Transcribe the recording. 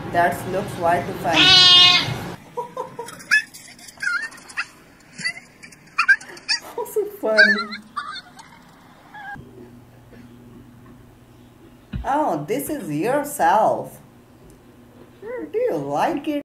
That looks way too funny. So funny. Oh, this is yourself. Do you like it?